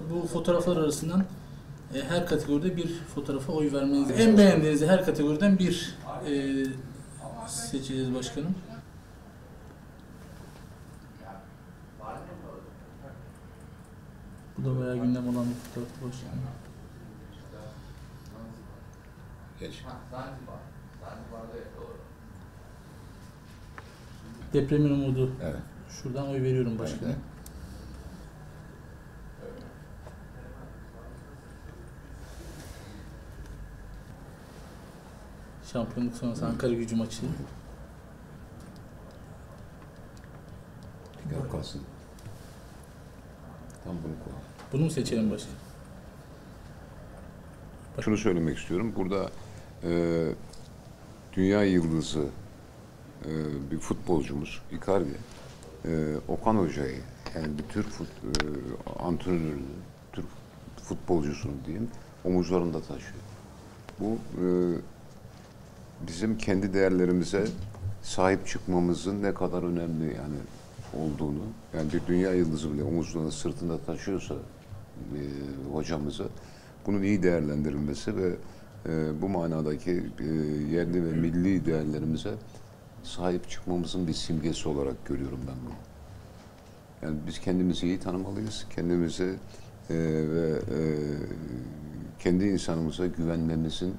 bu fotoğraflar arasından her kategoride bir fotoğrafa oy vermeniz. En beğendiğiniz her kategoriden bir seçeceğiz başkanım. Bu da bayağı gündem olan bir fotoğraf başkanım. Geç. Depremin umudu. Evet. Şuradan oy veriyorum başkanım. Evet. Şampiyonluk sonrası Ankara Gücü maçı. Yok kalsın. Tam bunu koy. Bunu mu seçelim başkanım? Şunu söylemek istiyorum. Burada dünya yıldızı bir futbolcumuz Icardi, Okan Hoca'yı, yani bir Türk antrenörünü, Türk futbolcusunu diyeyim, omuzlarında taşıyor. Bu bizim kendi değerlerimize sahip çıkmamızın ne kadar önemli yani olduğunu, yani bir dünya yıldızı bile omuzlarında, sırtında taşıyorsa hocamızı, bunun iyi değerlendirilmesi ve bu manadaki yerli ve milli değerlerimize sahip çıkmamızın bir simgesi olarak görüyorum ben bunu. Yani biz kendimizi iyi tanımalıyız, kendimize ve kendi insanımıza güvenmemizin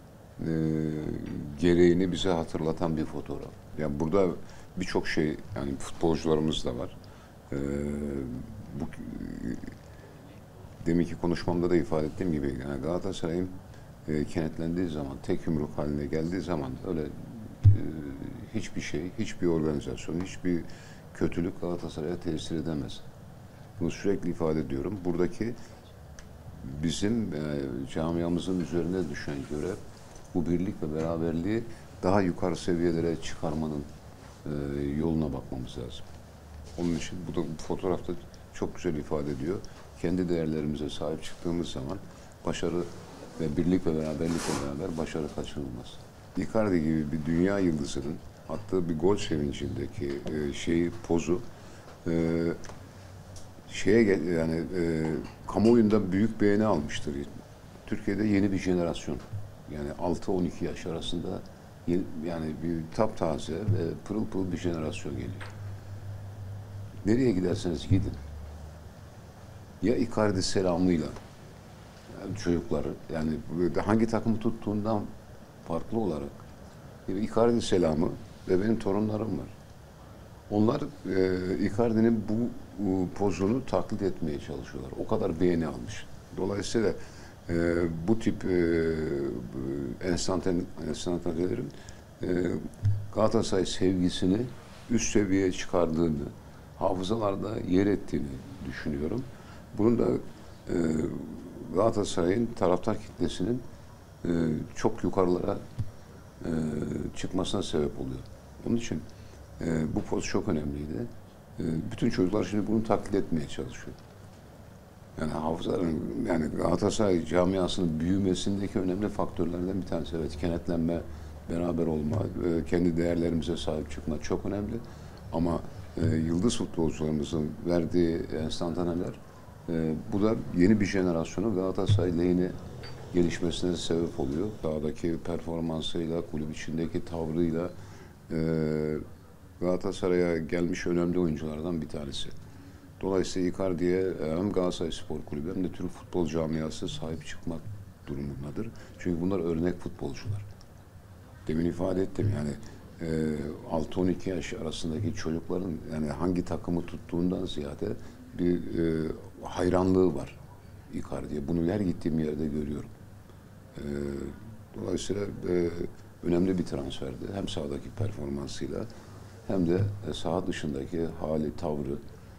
gereğini bize hatırlatan bir fotoğraf. Yani burada birçok şey, yani futbolcularımız da var. Bu deminki konuşmamda da ifade ettiğim gibi, yani Galatasaray'ın kenetlendiği zaman, tek yumruk haline geldiği zaman öyle hiçbir şey, hiçbir organizasyon, hiçbir kötülük Galatasaray'a tesir edemez. Bunu sürekli ifade ediyorum. Buradaki bizim camiamızın üzerine düşen görev, bu birlik ve beraberliği daha yukarı seviyelere çıkarmanın yoluna bakmamız lazım. Onun için bu da bu fotoğrafta çok güzel ifade ediyor. Kendi değerlerimize sahip çıktığımız zaman başarı ve birlik ve beraberlikle beraber başarı kaçınılmaz. Icardi gibi bir dünya yıldızının attığı bir gol sevincindeki pozu kamuoyunda büyük beğeni almıştır. Türkiye'de yeni bir jenerasyon, yani 6-12 yaş arasında yani bir taptaze ve pırıl pırıl bir jenerasyon geliyor. Nereye giderseniz gidin, ya Icardi selamıyla yani çocuklar, yani hangi takımı tuttuğundan farklı olarak Icardi selamı ve benim torunlarım var. Onlar Icardi'nin bu pozunu taklit etmeye çalışıyorlar. O kadar beğeni almış. Dolayısıyla bu tip enstantanelerin Galatasaray sevgisini üst seviyeye çıkardığını, hafızalarda yer ettiğini düşünüyorum. Bunun da Galatasaray'ın taraftar kitlesinin çok yukarılara çıkmasına sebep oluyor. Onun için bu poz çok önemliydi. Bütün çocuklar şimdi bunu taklit etmeye çalışıyor. Yani hafızaların, yani Galatasaray camiasının büyümesindeki önemli faktörlerden bir tanesi. Evet, kenetlenme, beraber olma, kendi değerlerimize sahip çıkma çok önemli. Ama yıldız futbolcularımızın verdiği enstantaneler, bu da yeni bir jenerasyonun Galatasaray lehine gelişmesine sebep oluyor. Sahadaki performansıyla, kulüp içindeki tavrıyla Galatasaray'a gelmiş önemli oyunculardan bir tanesi. Dolayısıyla Icardi'ye hem Galatasaray Spor Kulübü hem de Türk futbol camiası sahip çıkmak durumundadır. Çünkü bunlar örnek futbolcular. Demin ifade ettim, yani 6-12 yaş arasındaki çocukların yani hangi takımı tuttuğundan ziyade bir hayranlığı var Icardi'ye. Bunu her gittiğim yerde görüyorum. Dolayısıyla önemli bir transferdi. Hem sahadaki performansıyla hem de saha dışındaki hali, tavrı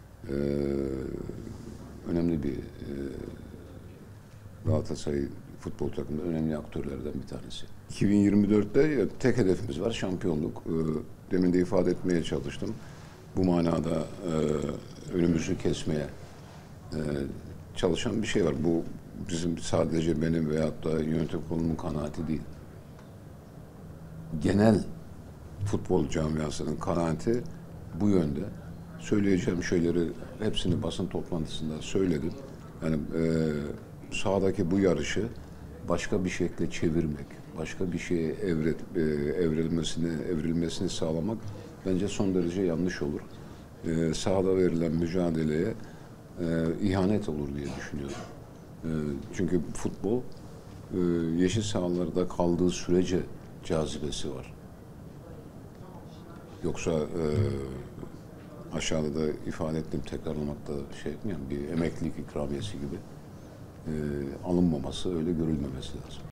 önemli bir Galatasaray futbol takımında önemli aktörlerden bir tanesi. 2024'te tek hedefimiz var, şampiyonluk. Demin de ifade etmeye çalıştım. Bu manada önümüzü kesmeye çalışan bir şey var. Bu bizim sadece benim veyahut da yönetim kurulunun kanaati değil. Genel futbol camiasının kanaati bu yönde. Söyleyeceğim şeyleri hepsini basın toplantısında söyledim. Yani sahadaki bu yarışı başka bir şekilde çevirmek, başka bir şeye evrilmesini sağlamak bence son derece yanlış olur. Sahada verilen mücadeleye ihanet olur diye düşünüyorum. Çünkü futbol yeşil sahalarda kaldığı sürece cazibesi var. Yoksa aşağıda da ifade ettiğim, tekrarlamakta şey yapmayan bir emeklilik ikramiyesi gibi alınmaması, öyle görülmemesi lazım.